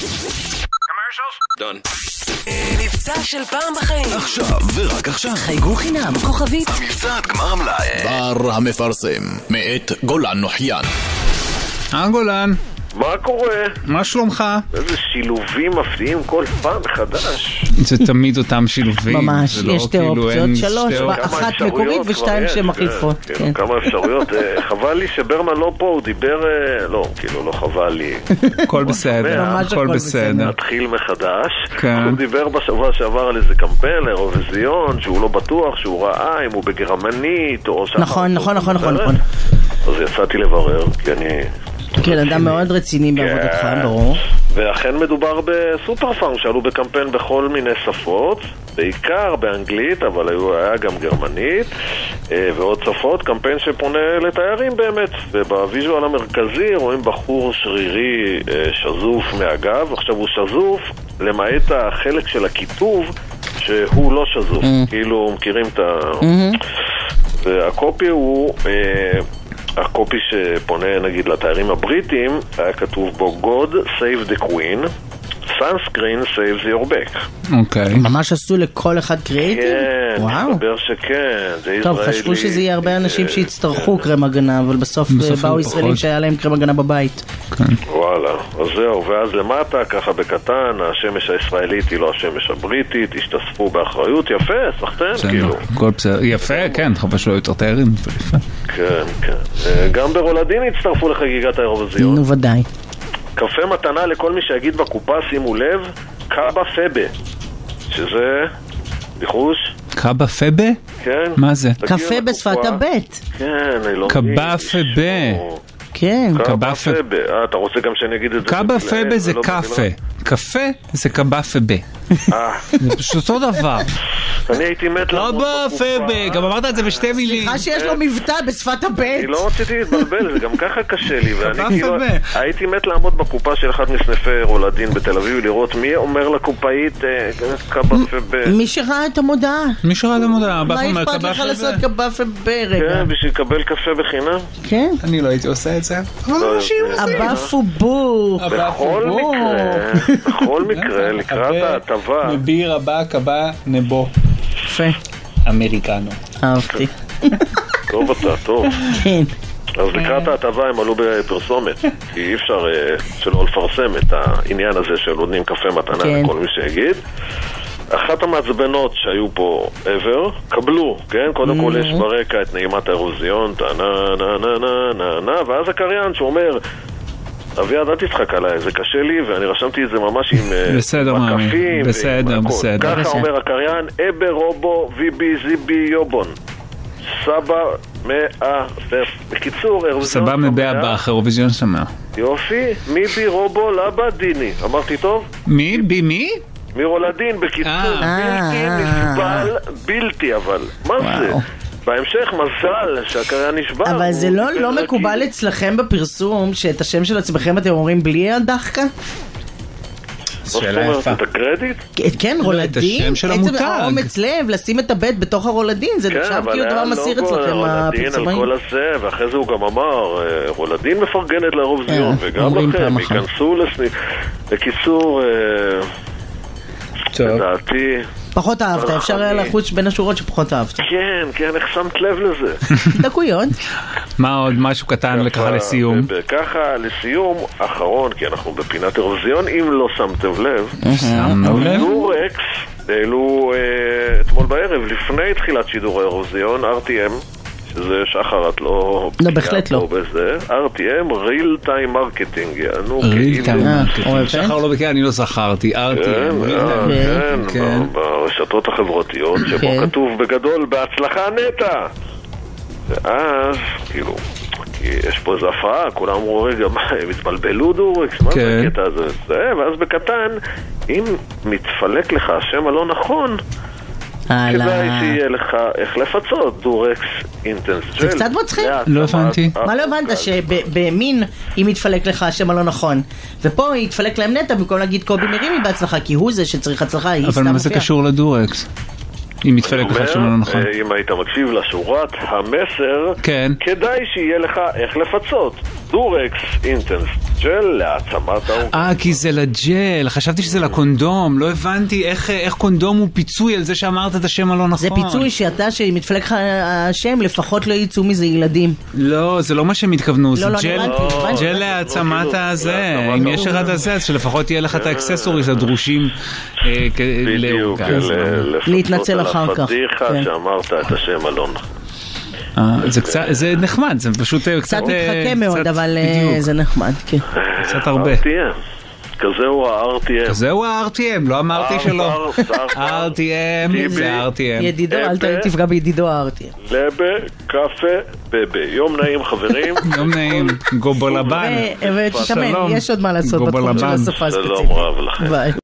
מבצע של פעם בחיים. עכשיו ורק עכשיו. חייגו חינם, כוכבית. המבצע עד גמר המלאי. בר המפרסם, מאת גולן נוחיין. גולן, מה קורה? מה שלומך? איזה שילובים מפתיעים כל פעם מחדש. זה תמיד אותם שילובים. ממש, יש שתי אופציות, שלוש, אחת מקורית ושתיים שמחליפות. כמה אפשרויות. חבל לי שברמן לא פה, הוא דיבר, לא, כאילו לא חבל לי. הכל בסדר, הכל בסדר. נתחיל מחדש. כן. הוא דיבר בשבוע שעבר על איזה קמפיין לאירוויזיון, שהוא לא בטוח, שהוא ראה אם הוא בגרמנית או... נכון. אז יצאתי לברר, כי אני... כן, אדם מאוד רציני בעבודתך, ברור. ואכן מדובר בסופר פארם שעלו בקמפיין בכל מיני שפות, בעיקר באנגלית, אבל היה גם גרמנית ועוד שפות, קמפיין שפונה לתיירים באמת. ובוויז'ואל המרכזי רואים בחור שרירי שזוף מהגב. עכשיו הוא שזוף למעט החלק של הכיתוב שהוא לא שזוף, כאילו מכירים את ה... והקופי הוא... הקופי שפונה נגיד לתיירים הבריטים היה כתוב בו God save the Queen, sunscreen saves your back. אוקיי. ממש עשו לכל אחד קריאיטיב? כן, מסתבר שכן. טוב, חשבו שזה יהיה הרבה אנשים שיצטרכו קרם הגנה, אבל בסוף באו ישראלים שהיה להם קרם הגנה בבית. וואלה, אז זהו, ואז למטה, ככה בקטן, השמש הישראלית היא לא השמש הבריטית, השתספו באחריות, יפה, סחטן, כאילו. יפה, כן, חבל שלא יותר תיירים. כן. גם ברולדין הצטרפו לחגיגת האירוויזיון. נו, ודאי. קפה מתנה לכל מי שיגיד בקופה, שימו לב, קאבה פבה, שזה ניחוש. קאבה פבה? כן. מה זה? קפה בשפת הבית. כן, אני לא מבין. קאבה פבה. כן. קאבה פבה. אתה רוצה גם שאני אגיד את זה? קאבה פבה זה קפה. קפה זה קאבה פבה. זה פשוט אותו דבר. אני הייתי מת לעמוד קאבה פבה. גם אמרת את זה בשתי מילים. סליחה שיש לו מבטא בשפת הבית. אני לא רציתי להתבלבל, זה גם ככה קשה לי. ואני כאילו הייתי מת לעמוד בקופה של אחד מסניפי רולדין בתל אביב, לראות מי אומר לקופאית קאבה פבה. מי שראה את המודעה. מה אכפת לך לעשות קאבה פבה רגע? כן, בשביל לקבל קפה בחינם. כן. אני לא הייתי עושה את זה. אבא פובו. בכל מקרה, לקראת ההטבה מביר הבא קבע נבו. יפה. אמריקנו. אהבתי. טוב אתה, טוב. כן. אז לקראת ההטבה הם עלו בפרסומת, כי אי אפשר שלא לפרסם את העניין הזה של נותנים קפה מתנה לכל מי שיגיד. אחת המעצבנות שהיו פה ever, קבלו, כן? קודם כל יש ברקע את נעימת האירוויזיון, ואז הקריין שאומר, אביעד, אל תצחק עליי, זה קשה לי, ואני רשמתי את זה ממש עם מקפים. בסדר. ככה אומר הקריין, אבה רובו ויבי זיבי יובון. סבא מאה, בקיצור, אירוויזיון סבא מבאה באח, אירוויזיון שמח. יופי, מי בי רובו לבה דיני. אמרתי טוב? מי? מרולדין, בקיצור, בלתי נסבל, בלתי אבל. מה זה? בהמשך מזל שהקריין נשבר. אבל זה לא מקובל אצלכם בפרסום שאת השם של עצמכם אתם אומרים בלי הדחקה? שאלה יפה. את הקרדיט? כן, רולדין. את השם של המותג. האומץ לב, לשים את הבית בתוך הרולדין, זה נחשב כאילו דבר מסיר אצלכם הפרסומאים. רולדין על כל הזה, ואחרי זה הוא גם אמר, רולדין מפרגנת לאירוויזיון, וגם לכם, ייכנסו לסניף. בקיצור, לדעתי... פחות אהבת, אפשר היה לחוץ בין השורות שפחות אהבת. כן, איך שמת לב לזה? דקויות. מה עוד? משהו קטן וככה לסיום? ככה לסיום, אחרון, כי אנחנו בפינת אירוויזיון, אם לא שמתם לב, דורקס העלו אתמול בערב, לפני תחילת שידור האירוויזיון, RTM, שזה שחרת לא... בהחלט לא. RTM, Real Time Marketing, יענו Real Time Marketing. שחר לא בקרה, אני לא זכרתי. RTM. כן, ברשתות החברתיות, שבו כתוב בגדול, בהצלחה נטע. ואז, כאילו, כי יש פה איזו הפרעה, כולם אמרו, רגע, מה, הם התבלבלו דורקס? מה זה הקטע הזה? ואז בקטן, אם מתפלק לך השם הלא נכון, כדאי שיהיה לך איך לפצות דורקס אינטנס ג'ל. זה קצת מצחיק. לא הבנתי. מה לא הבנת? שבמין אם יתפלק לך השם הלא נכון, ופה יתפלק להם נטע במקום להגיד קובי מרימי בהצלחה, כי הוא זה שצריך הצלחה. אבל מה זה קשור לדורקס? אם מתפלק לך השם הלא נכון. אם היית מקשיב לשורת המסר, כדאי שיהיה לך איך לפצות. דורקס אינטנס ג'ל להעצמת האורגזמה. כי זה לג'ל, חשבתי שזה לקונדום, לא הבנתי איך קונדום הוא פיצוי על זה שאמרת את השם הלא נכון. זה פיצוי שאתה שמתפלג לך השם, לפחות לא יצאו מזה ילדים. לא, זה לא מה שהם התכוונו, זה ג'ל להעצמת הזה, אם יש אחד הזה, אז שלפחות יהיה לך את האקססוריז הדרושים לאורגזמה. להתנצל אחר כך. הפדיחה שאמרת את השם הלא נכון. זה נחמד, זה פשוט קצת מתחכה מאוד, אבל זה נחמד, כן. קצת הרבה. כזהו ה-RTM. כזהו ה-RTM, לא אמרתי שלא. RTM זה RTM. ידידו, אל תפגע בידידו ה-RTM. לבה, קפה, בבה. יום נעים חברים. יום נעים, גובו לבן. ותתאמן, יש עוד מה לעשות בתחום של השפה הספציפית. שלום רב לכם. ביי.